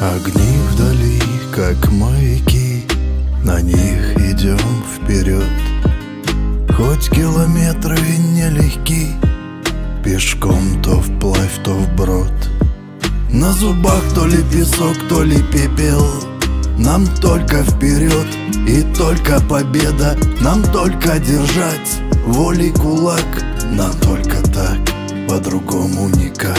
Огни вдали, как маяки, на них идем вперед. Хоть километры нелегки, пешком то вплавь, то вброд. На зубах то ли песок, то ли пепел. Нам только вперед и только победа. Нам только держать волей кулак. Нам только так, по-другому никак.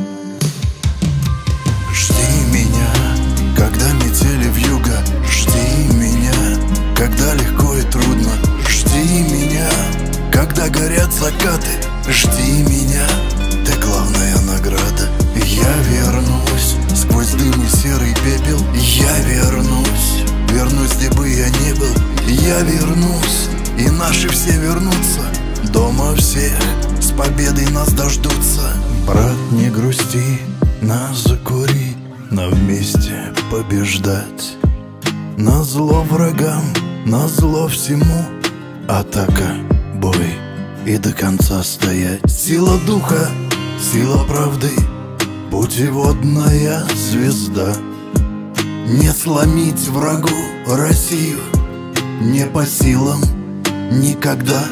Жди меня, когда метели вьюга. Жди меня, когда легко и трудно. Жди меня, когда горят закаты. Жди меня, ты главная награда. Я вернусь сквозь дым и серый пепел. Я вернусь, вернусь, где бы я ни был. Я вернусь, и наши все вернутся. Дома всех с победой нас дождутся. Брат, не грусти, нас закури, но вместе побеждать. Назло врагам, назло всему. Атака, бой и до конца стоять. Сила духа, сила правды, путеводная звезда. Не сломить врагу Россию не по силам никогда.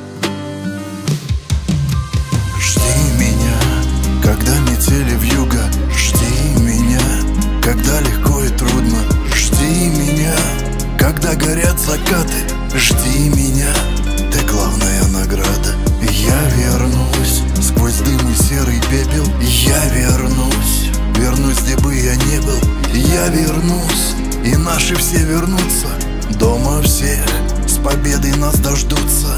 Жди меня, когда метели вьюга. Жди меня, когда легко и трудно. Жди меня, когда горят закаты. Жди меня, ты главная награда. Я вернусь сквозь дым и серый пепел. Я вернусь, вернусь, где бы я ни был. Я вернусь, и наши все вернутся. Дома всех с победой нас дождутся.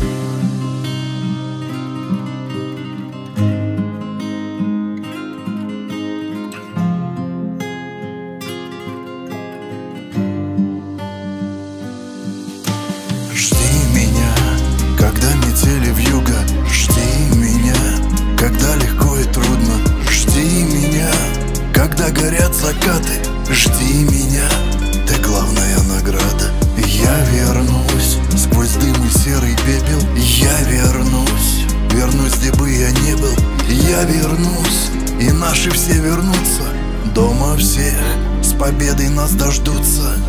Жди меня, когда метели вьюга. Жди меня, когда легко и трудно. Жди меня, когда горят закаты. Жди меня, ты главная награда. Я вернусь сквозь дым и серый пепел. Я вернусь, вернусь, где бы я ни был. Я вернусь, и наши все вернутся. Дома всех с победой нас дождутся.